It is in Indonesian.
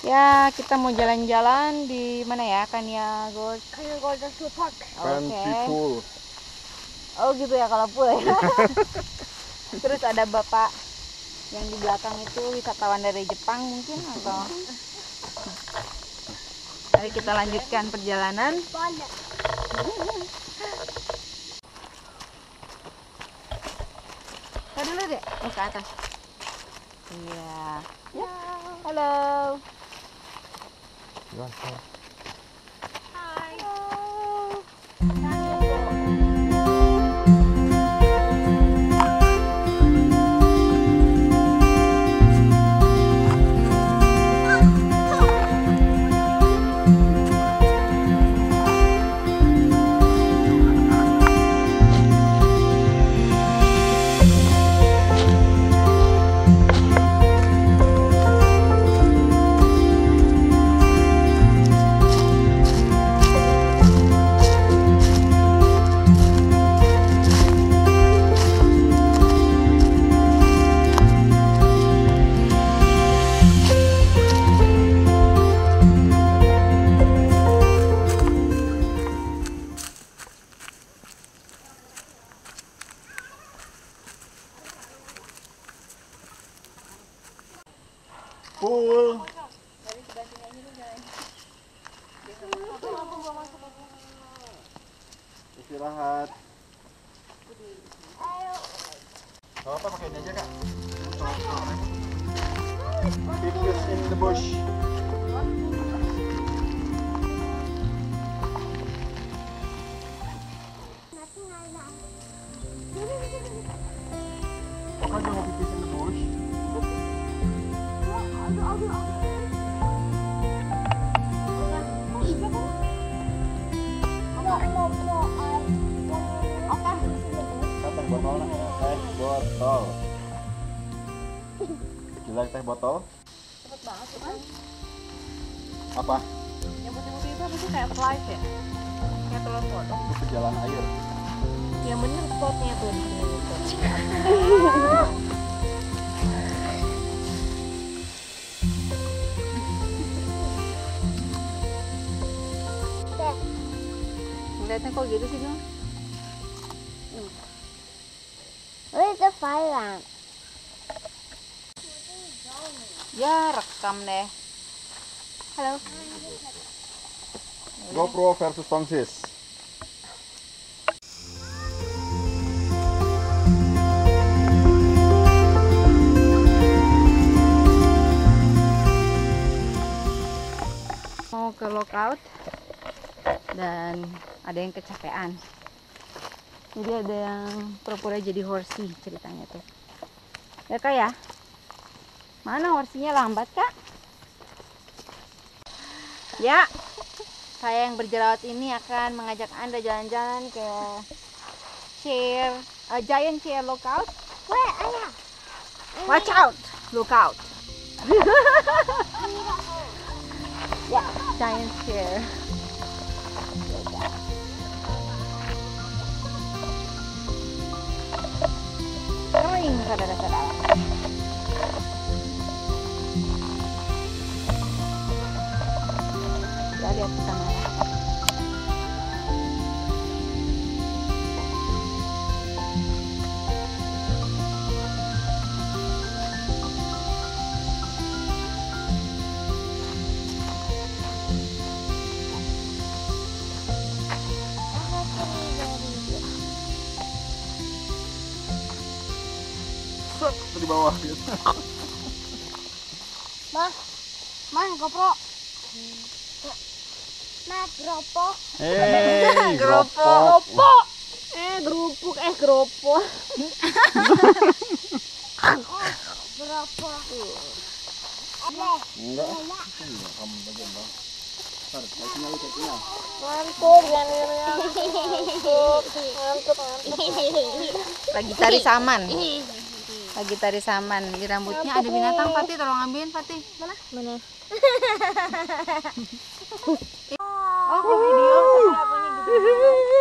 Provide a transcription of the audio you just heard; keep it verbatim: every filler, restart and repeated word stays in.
Ya, kita mau jalan-jalan di mana ya? Kania Gold. Kania Golden School Park. Oke. Okay. Oh gitu ya kalau pool ya. Terus ada bapak yang di belakang itu wisatawan dari Jepang mungkin atau. Mari kita lanjutkan perjalanan. Ke dulu deh, oh, ke atas. Iya. Ya. Halo. Pool. Istirahat. Gak apa pakai ini aja kak. Pictures in the bush. Oh kan mau pipis in the bush? Teh botol, teh botol. Gila teh botol. Cepet banget tuh kan? Apa? Yang putih-putih itu apa sih kayak flies ya? Kayak telur kodok. Itu jalan air. Yang bener spotnya tuh di sini gitu. Ngeliatnya kok gitu sih, Gung? Where's the fire lamp? Ya, rekam deh. Halo. GoPro versus tongsis. Mau ke lookout dan ada yang kecapean. Jadi ada yang pura-pura jadi horsey ceritanya tuh. Ya kak ya? Mana horsey-nya lambat kak? Ya, saya yang berjerawat ini akan mengajak anda jalan-jalan ke chair, uh, giant chair lookout. Where? Ayah. Watch out, lookout. Ya, giant chair. Kering saudara-saudara. Kita lihat ke sana ya. Set di bawah gitu. Ma, Ma, GoPro. Ma, GoPro. Hei, Geropok. geropok. Eh, gerupuk, eh geropok. GoPro. Enggak. Enggak, kamu bagian bang. Ntar, saya sinyal, saya sinyal. Ngantuk, jangan ngantuk. Ngantuk, ngantuk. Lagi tari saman. Lagi tari saman. Di rambutnya ada binatang, Fatih. Tolong ambilin, Fatih. Mana? Mana? Oh, kok video? Kenapa nih gitu?